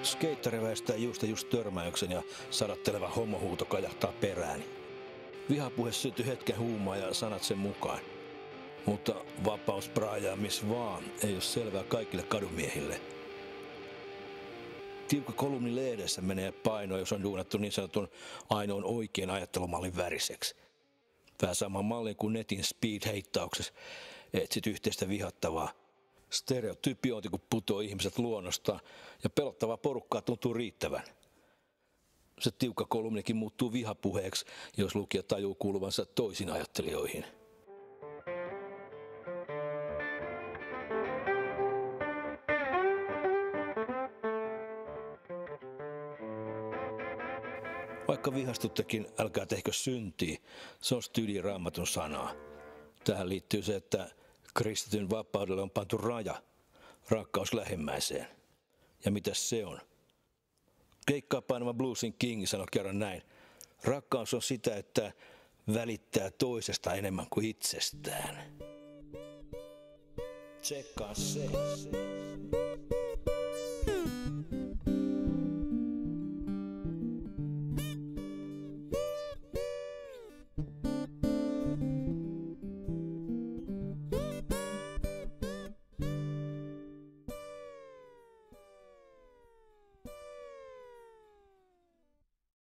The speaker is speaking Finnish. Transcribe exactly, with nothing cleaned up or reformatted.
Skeittari väistää just ja just törmäyksen ja sadatteleva homohuuto kajahtaa perääni. Vihapuhe syntyi hetken huumaa ja sanat sen mukaan. Mutta vapaus praajaa miss vaan ei ole selvää kaikille kadumiehille. Tiukka kolumni lehdessä menee paino, jos on duunattu niin sanotun ainoan oikean ajattelumallin väriseksi. Vähän saman mallin kuin netin speed-heittauksessa etsit yhteistä vihattavaa. Stereotyypiointi, kun putoo ihmiset luonnosta ja pelottavaa porukkaa tuntuu riittävän. Se tiukka kolumnikin muuttuu vihapuheeksi, jos lukija tajuu kuuluvansa toisin ajattelijoihin. Vaikka vihastuttekin, älkää tehkö syntiä, se on stydin Raamatun sanaa. Tähän liittyy se, että kristityn vapaudelle on pantu raja, rakkaus lähimmäiseen. Ja mitäs se on? Keikkaa painava bluesin King sanoi kerran näin. Rakkaus on sitä, että välittää toisesta enemmän kuin itsestään. Tsekkaa se.